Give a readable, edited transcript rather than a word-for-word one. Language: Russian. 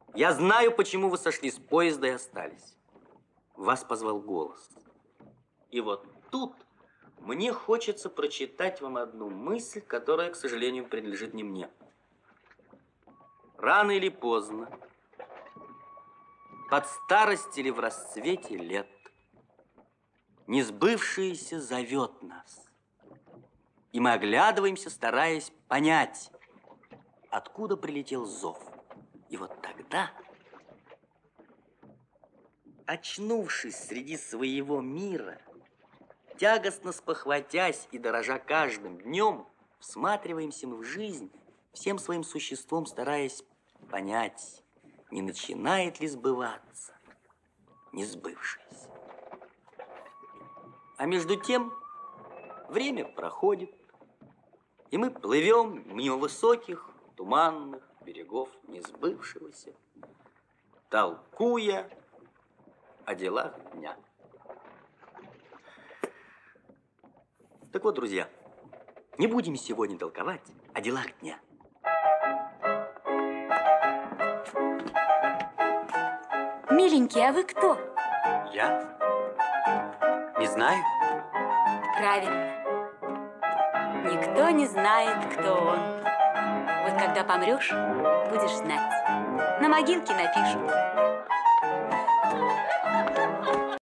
Я знаю, почему вы сошли с поезда и остались. Вас позвал голос. И вот тут мне хочется прочитать вам одну мысль, которая, к сожалению, принадлежит не мне. Рано или поздно, под старость или в расцвете лет, несбывшееся зовет нас. И мы оглядываемся, стараясь понять, откуда прилетел зов. И вот тогда, очнувшись среди своего мира, тягостно спохватясь и дорожа каждым днем, всматриваемся мы в жизнь, всем своим существом стараясь понять, не начинает ли сбываться несбывшееся. А между тем время проходит, и мы плывем мимо высоких, туманных берегов несбывшегося, толкуя о делах дня. Так вот, друзья, не будем сегодня толковать о делах дня. Миленький, а вы кто? Я? Не знаю. Правильно. Никто не знает, кто он. Вот когда помрешь, будешь знать. На могилке напишут.